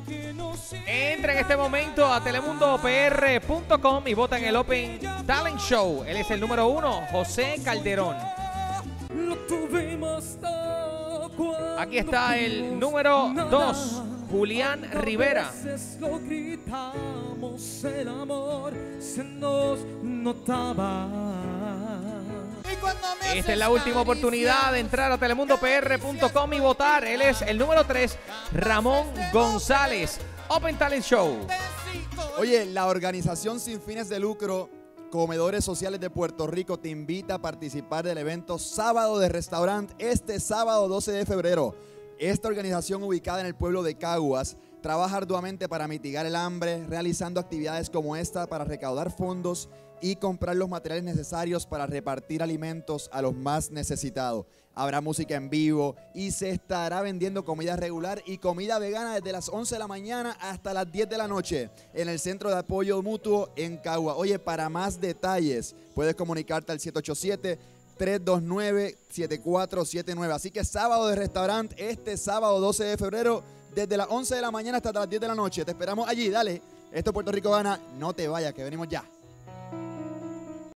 Entra en este momento a telemundopr.com y vota en el Open Talent Show. Él es el número 1, José Calderón. Aquí está el número 2, Julián Rivera. Esta es la última oportunidad de entrar a telemundopr.com y votar. Él es el número 3, Ramón González. Open Talent Show. Oye, la organización sin fines de lucro Comedores Sociales de Puerto Rico te invita a participar del evento Sábado de Restaurante este sábado 12 de febrero. Esta organización, ubicada en el pueblo de Caguas, trabaja arduamente para mitigar el hambre, realizando actividades como esta para recaudar fondos y comprar los materiales necesarios para repartir alimentos a los más necesitados. Habrá música en vivo y se estará vendiendo comida regular y comida vegana desde las 11 de la mañana hasta las 10 de la noche en el Centro de Apoyo Mutuo en Caguas. Oye, para más detalles puedes comunicarte al 787-329-7479. Así que sábado de restaurante este sábado 12 de febrero desde las 11 de la mañana hasta las 10 de la noche. Te esperamos allí, dale. Esto es Puerto Rico Gana, no te vayas, que venimos ya.